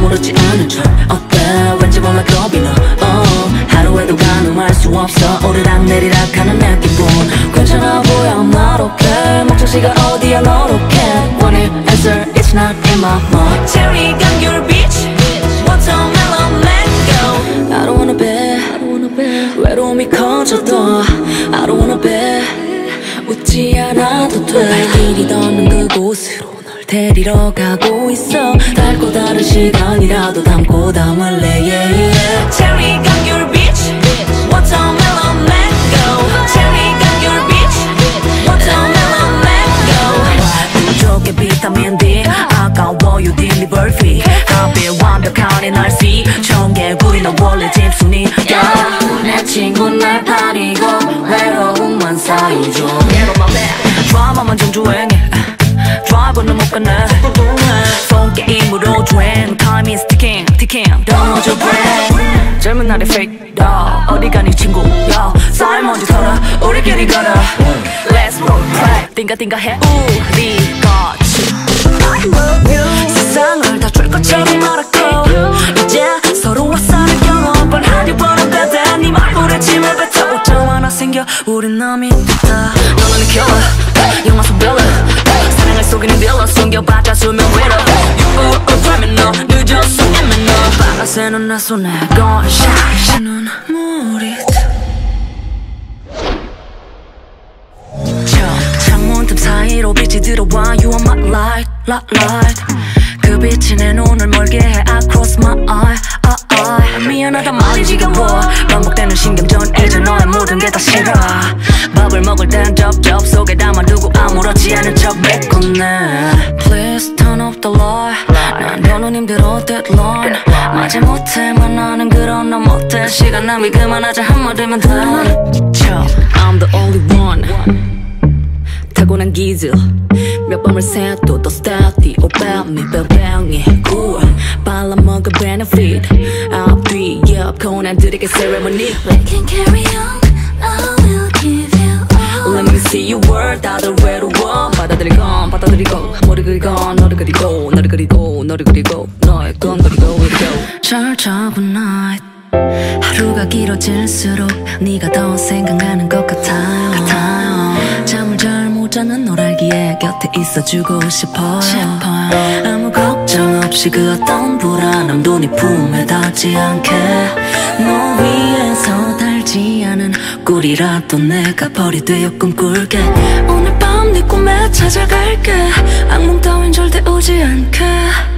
아무렇지 않은 척 어때 왠지 몰라 겁이 나 하루에도 가늠할 수 없어 오르락내리락 하는 느낌뿐 괜찮아 보여 I'm not okay 목적지가 어디야 not okay Want it answer it's not in my mind Cherry 감귤 beach Watermelon mango I don't wanna be 외로움이 커져도 I don't wanna be 웃지 않아도 돼 발길이 닿는 그곳으로 널 데리러 가고 있어 달고 다른 시간이라도 담고 담을래 yeah, yeah. Cherry 감귤 beach Watermelon mango Cherry 감귤 beach Watermelon mango 부족해 비타민 D 아까워요 deliver fee 하필 완벽한 이 날씨 청개구리 너 원래 집순이야 내 친구는 날 파리고 외로움만 쌓이죠 드라마만 정주행해 드라이버는 못 가네 폰 게임으로 주행 Time is ticking ticking Don't hold your breath 젊은 날의 fake dog 어디 가니 친구야 쌓인 먼지 털어 우리끼리 걸어 Let's roll track 띵가띵가 해 우리 같이 세상을 다 줄 것처럼 말하고 이제 서로와 사는 경험 뻔하게 버릇되다 네 얼굴에 침을 뱉어 오점 하나 생겨 우린 남이 됐다 너는 killer 영화 속 빌런 사랑을 속이는 빌런 숨겨봤자 수면 위로 You were dreaming 너 늦었어 이미 너 바가새는 내 손에 gunshot 눈물이 창문틈 사이로 빛이 들어와 You are my light, light 그 빛이 내 눈을 멀게 해 I cross my eye 미안하단 말이 지겨워 반복되는 신경전 이제 너의 모든 게 다 싫어 밥을 먹을 땐 쩝쩝 속에 담아두고 아무렇지 않은 척 메꾸네 Please turn off the light 난 너는 힘들어 deadline 마지 못해만 하는 그런 너 못해 시간 낭비 그만하자 한마디면 돼 I'm the only one 타고난 기질 몇 밤을 새도 또 stealthy Oh about me 뺑뺑이 cool 발라먹은 benefit 앞뒤 옆 고난들에게 ceremony We can carry on I will give you all Let me see you world 다들 외로워 받아들이건 머리 그리건 너를 그리고 너를 그리고 너를 그리고 너의 건 그리고 here we go 잘 잡은 night 하루가 길어질수록 네가 더 생각나는 것 같아요 잠을 잘 못 자는 널 알기에 곁에 있어주고 싶어요 아무 걱정 없이 그 어떤 불안함도 네 품에 닿지 않게 너 위에서 달지 않은 꿀이라도 내가 벌이 되어 꿈꿀게 오늘 밤 네 꿈에 찾아갈게 악몽 따윈 절대 오지 않게